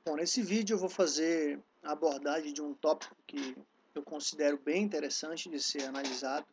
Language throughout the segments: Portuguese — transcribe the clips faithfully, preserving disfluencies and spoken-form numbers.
Bom, nesse vídeo eu vou fazer a abordagem de um tópico que eu considero bem interessante de ser analisado,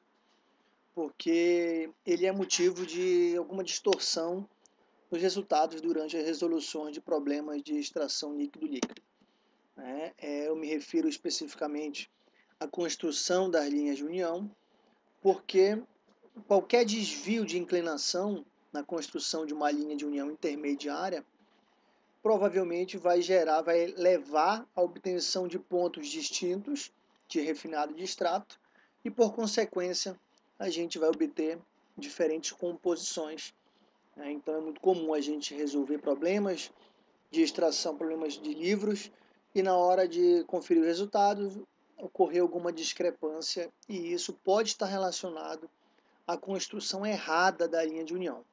porque ele é motivo de alguma distorção nos resultados durante as resoluções de problemas de extração líquido-líquido. Né? É, eu me refiro especificamente à construção das linhas de união, porque qualquer desvio de inclinação na construção de uma linha de união intermediária provavelmente vai gerar, vai levar à obtenção de pontos distintos de refinado e de extrato e, por consequência, a gente vai obter diferentes composições. Né? Então, é muito comum a gente resolver problemas de extração, problemas de livros, e na hora de conferir os resultados, ocorrer alguma discrepância, e isso pode estar relacionado à construção errada da linha de união.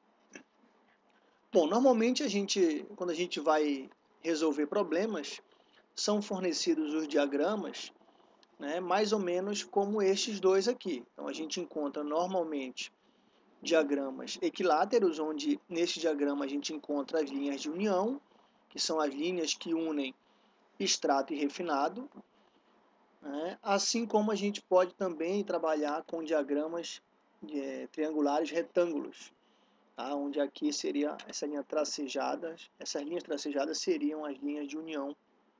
Bom, normalmente a gente, quando a gente vai resolver problemas, são fornecidos os diagramas, né, mais ou menos como estes dois aqui. Então a gente encontra normalmente diagramas equiláteros, onde neste diagrama a gente encontra as linhas de união, que são as linhas que unem extrato e refinado, né, assim como a gente pode também trabalhar com diagramas é, triangulares retângulos. Tá? Onde aqui seria essa linha tracejada, essas linhas tracejadas seriam as linhas de união,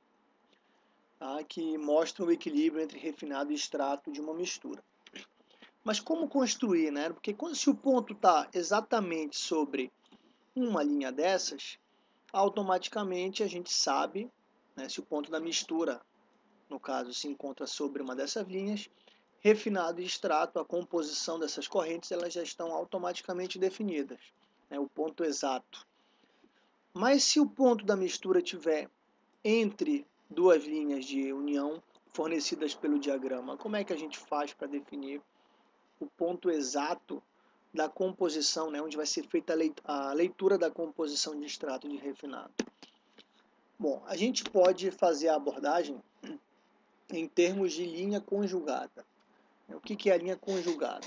tá? Que mostram o equilíbrio entre refinado e extrato de uma mistura. Mas como construir, né? Porque quando, se o ponto está exatamente sobre uma linha dessas, automaticamente a gente sabe, né, se o ponto da mistura, no caso, se encontra sobre uma dessas linhas, refinado e extrato, a composição dessas correntes, elas já estão automaticamente definidas. Né, o ponto exato. Mas se o ponto da mistura tiver entre duas linhas de união fornecidas pelo diagrama, como é que a gente faz para definir o ponto exato da composição, né, onde vai ser feita a leitura da composição de extrato de refinado? Bom, a gente pode fazer a abordagem em termos de linha conjugada. O que é a linha conjugada?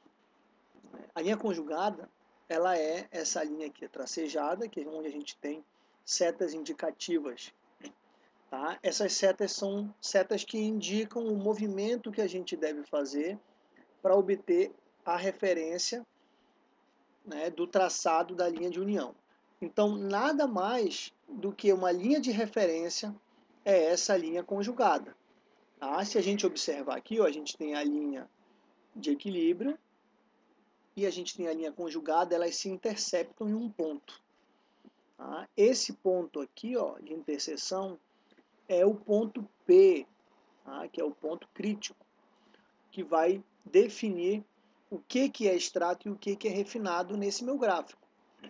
A linha conjugada, ela é essa linha aqui tracejada, que é onde a gente tem setas indicativas. Tá? Essas setas são setas que indicam o movimento que a gente deve fazer para obter a referência, né, do traçado da linha de união. Então, nada mais do que uma linha de referência é essa linha conjugada. Tá? Se a gente observar aqui, ó, a gente tem a linha de equilíbrio, e a gente tem a linha conjugada, elas se interceptam em um ponto. Tá? Esse ponto aqui, ó, de interseção, é o ponto P, tá? Que é o ponto crítico, que vai definir o que, que é extrato e o que, que é refinado nesse meu gráfico.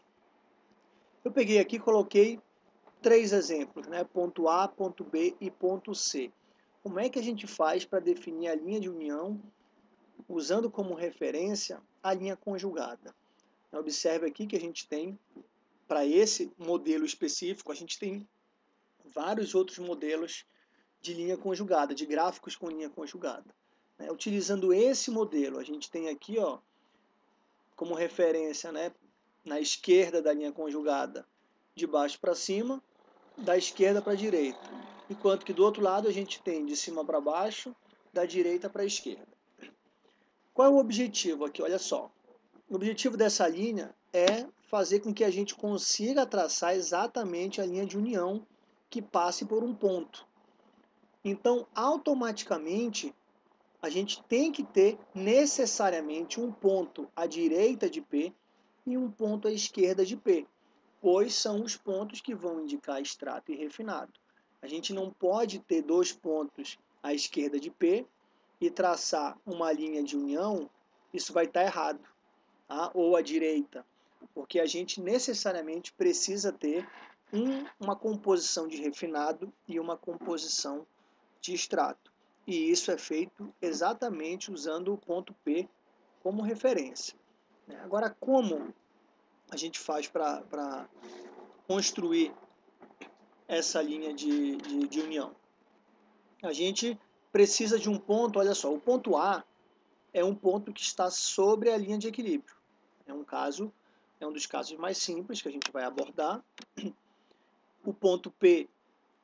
Eu peguei aqui e coloquei três exemplos, né? Ponto A, ponto B e ponto C. Como é que a gente faz para definir a linha de união usando como referência a linha conjugada? Observe aqui que a gente tem, para esse modelo específico, a gente tem vários outros modelos de linha conjugada, de gráficos com linha conjugada. Né? Utilizando esse modelo, a gente tem aqui, ó, como referência, né, na esquerda da linha conjugada, de baixo para cima, da esquerda para a direita. Enquanto que do outro lado a gente tem de cima para baixo, da direita para a esquerda. Qual é o objetivo aqui? Olha só. O objetivo dessa linha é fazer com que a gente consiga traçar exatamente a linha de união que passe por um ponto. Então, automaticamente, a gente tem que ter necessariamente um ponto à direita de P e um ponto à esquerda de P, pois são os pontos que vão indicar extrato e refinado. A gente não pode ter dois pontos à esquerda de P e traçar uma linha de união, isso vai estar errado. Tá? Ou à direita, porque a gente necessariamente precisa ter um, uma composição de refinado e uma composição de extrato. E isso é feito exatamente usando o ponto P como referência. Agora, como a gente faz para construir essa linha de, de, de união? A gente precisa de um ponto, olha só, o ponto A é um ponto que está sobre a linha de equilíbrio. É um caso, é um dos casos mais simples que a gente vai abordar. O ponto P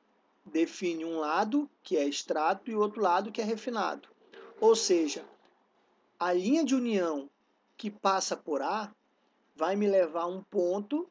define um lado, que é extrato, e outro lado, que é refinado. Ou seja, a linha de união que passa por A vai me levar a um ponto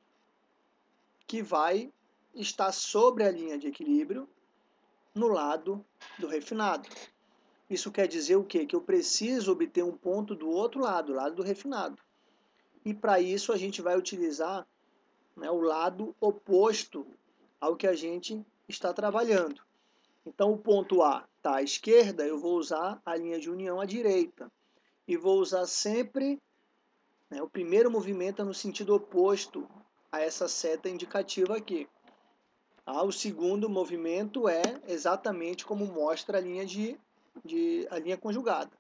que vai estar sobre a linha de equilíbrio no lado do refinado. Isso quer dizer o quê? Que eu preciso obter um ponto do outro lado, o lado do refinado. E para isso a gente vai utilizar, né, o lado oposto ao que a gente está trabalhando. Então o ponto A está à esquerda, eu vou usar a linha de união à direita. E vou usar sempre, né, o primeiro movimento é no sentido oposto a essa seta indicativa aqui. Ah, o segundo movimento é exatamente como mostra a linha, de, de, a linha conjugada.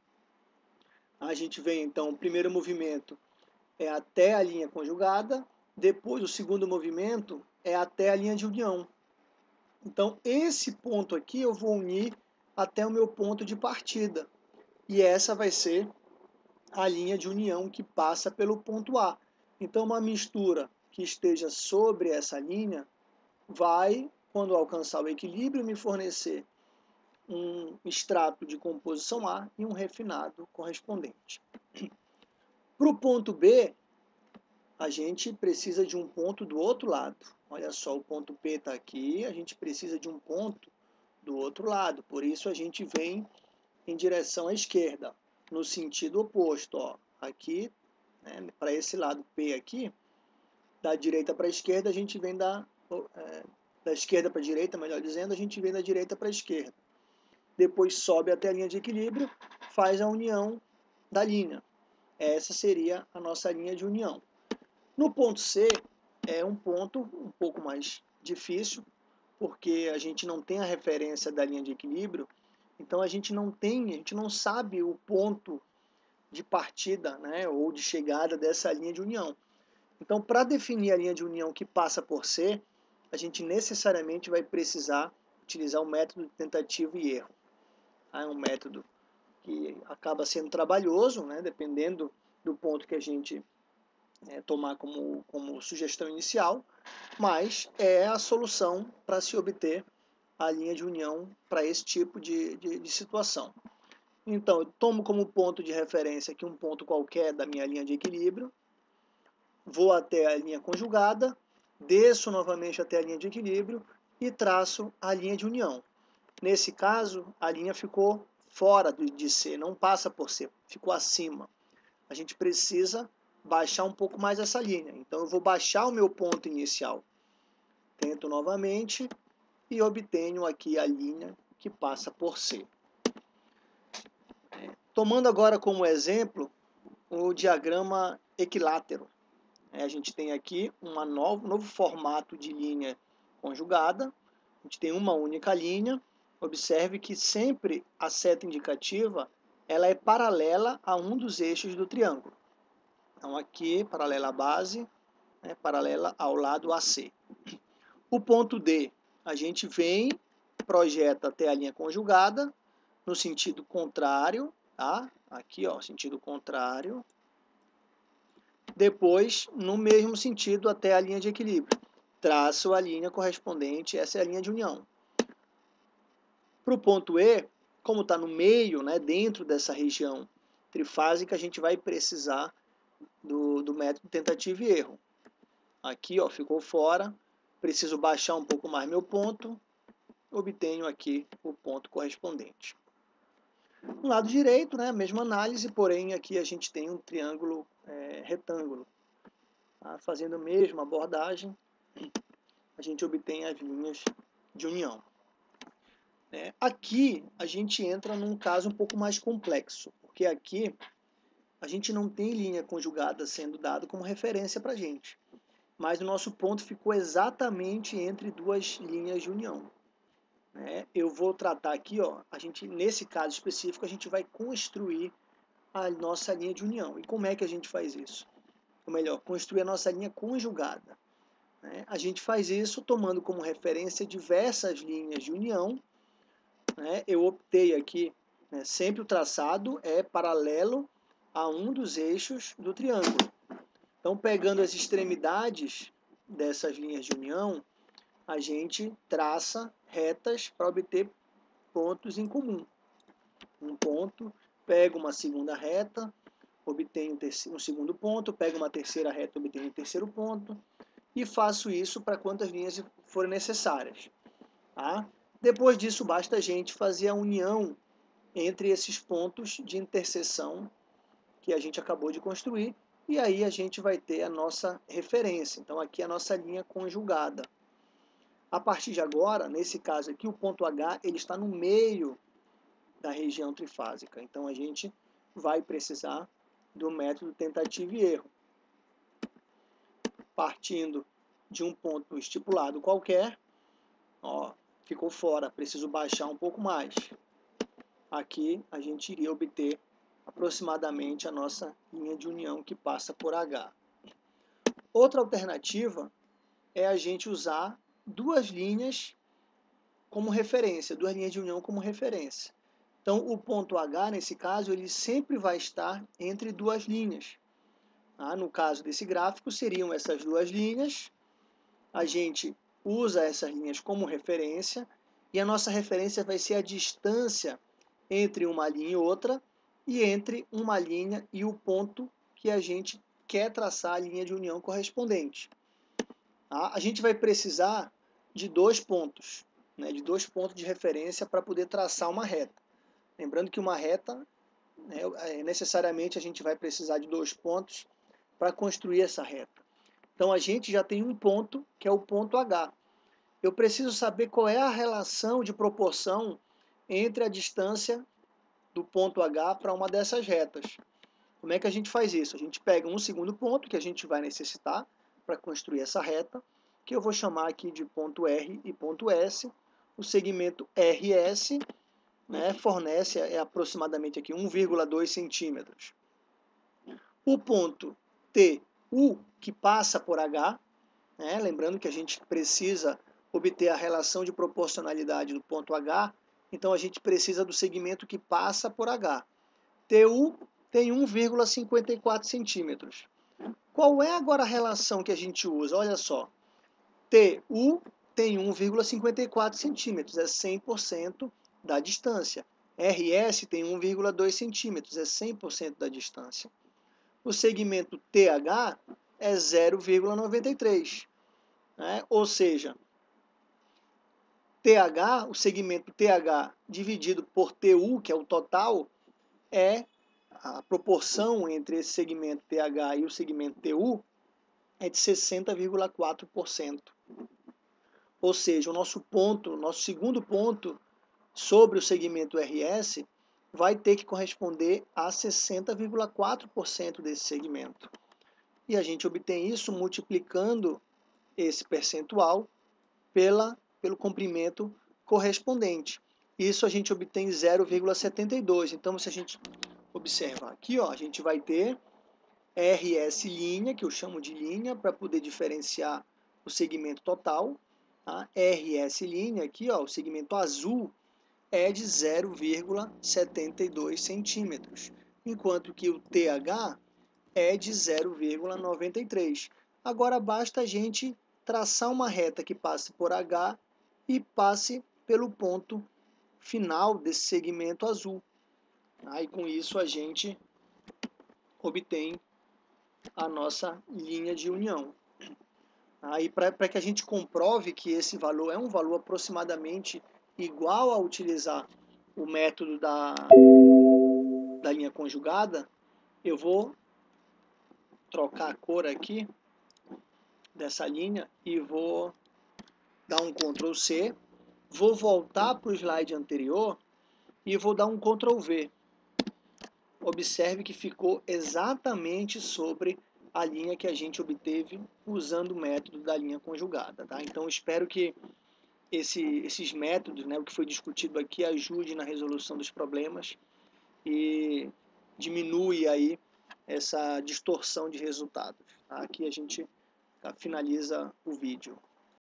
A gente vem, então, o primeiro movimento é até a linha conjugada, depois o segundo movimento é até a linha de união. Então, esse ponto aqui eu vou unir até o meu ponto de partida. E essa vai ser a linha de união que passa pelo ponto A. Então, uma mistura que esteja sobre essa linha vai, quando alcançar o equilíbrio, me fornecer um extrato de composição A e um refinado correspondente. Para o ponto B, a gente precisa de um ponto do outro lado. Olha só, o ponto P está aqui, a gente precisa de um ponto do outro lado. Por isso, a gente vem em direção à esquerda, no sentido oposto. Ó. Aqui, né, para esse lado P aqui, da direita para a esquerda, a gente vem da, é, da esquerda para a direita, melhor dizendo, a gente vem da direita para a esquerda. Depois sobe até a linha de equilíbrio, faz a união da linha. Essa seria a nossa linha de união. No ponto C, é um ponto um pouco mais difícil, porque a gente não tem a referência da linha de equilíbrio, então a gente não tem, a gente não sabe o ponto de partida, né, ou de chegada dessa linha de união. Então, para definir a linha de união que passa por C, a gente necessariamente vai precisar utilizar o método de tentativa e erro. É um método que acaba sendo trabalhoso, né, dependendo do ponto que a gente é, tomar como, como sugestão inicial, mas é a solução para se obter a linha de união para esse tipo de, de, de situação. Então, eu tomo como ponto de referência aqui um ponto qualquer da minha linha de equilíbrio, vou até a linha conjugada, desço novamente até a linha de equilíbrio e traço a linha de união. Nesse caso, a linha ficou fora de C, não passa por C, ficou acima. A gente precisa baixar um pouco mais essa linha. Então, eu vou baixar o meu ponto inicial. Tento novamente e obtenho aqui a linha que passa por C. Tomando agora como exemplo o diagrama equilátero. A gente tem aqui um novo, novo formato de linha conjugada. A gente tem uma única linha. Observe que sempre a seta indicativa ela é paralela a um dos eixos do triângulo. Então, aqui, paralela à base, né, paralela ao lado A C. O ponto D, a gente vem, projeta até a linha conjugada, no sentido contrário, tá? Aqui, ó, sentido contrário. Depois, no mesmo sentido, até a linha de equilíbrio. Traço a linha correspondente, essa é a linha de união. Para o ponto E, como está no meio, né, dentro dessa região trifásica, a gente vai precisar do, do método tentativa e erro. Aqui, ó, ficou fora, preciso baixar um pouco mais meu ponto, obtenho aqui o ponto correspondente. No lado direito, né, a mesma análise, porém aqui a gente tem um triângulo é, retângulo. Tá? Fazendo a mesma abordagem, a gente obtém as linhas de união. É, aqui a gente entra num caso um pouco mais complexo, porque aqui a gente não tem linha conjugada sendo dada como referência para a gente. Mas o nosso ponto ficou exatamente entre duas linhas de união. É, eu vou tratar aqui, ó, a gente, nesse caso específico, a gente vai construir a nossa linha de união. E como é que a gente faz isso? Ou melhor, construir a nossa linha conjugada. Né? A gente faz isso tomando como referência diversas linhas de união. Né? Eu optei aqui, né, sempre o traçado é paralelo a um dos eixos do triângulo. Então, pegando as extremidades dessas linhas de união, a gente traça retas para obter pontos em comum. Um ponto, pego uma segunda reta, obtenho um segundo ponto, pego uma terceira reta, obtenho um terceiro ponto, e faço isso para quantas linhas forem necessárias. Tá? Depois disso, basta a gente fazer a união entre esses pontos de interseção que a gente acabou de construir, e aí a gente vai ter a nossa referência. Então, aqui é a nossa linha conjugada. A partir de agora, nesse caso aqui, o ponto H ele está no meio da região trifásica. Então, a gente vai precisar do método tentativa e erro. Partindo de um ponto estipulado qualquer, ó, ficou fora, preciso baixar um pouco mais. Aqui a gente iria obter aproximadamente a nossa linha de união que passa por H. Outra alternativa é a gente usar duas linhas como referência, duas linhas de união como referência. Então, o ponto H, nesse caso, ele sempre vai estar entre duas linhas. Ah, no caso desse gráfico, seriam essas duas linhas. A gente usa essas linhas como referência, e a nossa referência vai ser a distância entre uma linha e outra, e entre uma linha e o ponto que a gente quer traçar a linha de união correspondente. Tá? A gente vai precisar de dois pontos, né, de dois pontos de referência para poder traçar uma reta. Lembrando que uma reta, né, necessariamente a gente vai precisar de dois pontos para construir essa reta. Então, a gente já tem um ponto, que é o ponto H. Eu preciso saber qual é a relação de proporção entre a distância do ponto H para uma dessas retas. Como é que a gente faz isso? A gente pega um segundo ponto que a gente vai necessitar para construir essa reta, que eu vou chamar aqui de ponto R e ponto S. O segmento R S, né, fornece é aproximadamente aqui um vírgula dois centímetros. O ponto T U, que passa por H, né, lembrando que a gente precisa obter a relação de proporcionalidade do ponto H, então a gente precisa do segmento que passa por H. T U tem um vírgula cinquenta e quatro centímetros. Qual é agora a relação que a gente usa? Olha só, T U tem um vírgula cinquenta e quatro centímetros, é cem por cento da distância. R S tem um vírgula dois centímetros, é cem por cento da distância. O segmento T H é zero vírgula noventa e três, né? Ou seja, T H, o segmento T H dividido por T U, que é o total, é a proporção entre esse segmento T H e o segmento T U é de sessenta vírgula quatro por cento. Ou seja, o nosso ponto, o nosso segundo ponto sobre o segmento R S vai ter que corresponder a sessenta vírgula quatro por cento desse segmento. E a gente obtém isso multiplicando esse percentual pela, pelo comprimento correspondente. Isso a gente obtém zero vírgula setenta e dois. Então, se a gente observa aqui, ó, a gente vai ter R S', que eu chamo de linha, para poder diferenciar o segmento total. Tá? R S' aqui, ó, o segmento azul, é de zero vírgula setenta e dois centímetros, enquanto que o T H é de zero vírgula noventa e três. Agora basta a gente traçar uma reta que passe por H e passe pelo ponto final desse segmento azul. Aí com isso a gente obtém a nossa linha de união. Aí para que a gente comprove que esse valor é um valor aproximadamente igual a utilizar o método da, da linha conjugada, eu vou trocar a cor aqui dessa linha e vou dar um control C, vou voltar para o slide anterior e vou dar um control V. Observe que ficou exatamente sobre a linha que a gente obteve usando o método da linha conjugada. Tá? Então, espero que esse, esses métodos, né, o que foi discutido aqui, ajude na resolução dos problemas e diminui aí essa distorção de resultados. Tá? Aqui a gente finaliza o vídeo.